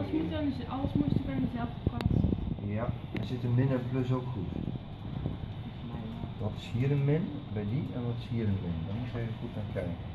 Alles moet natuurlijk aan dezelfde kant. Ja, er zit een min en plus ook goed. Wat is hier een min bij die en wat is hier een min? Daar moet je even goed naar kijken.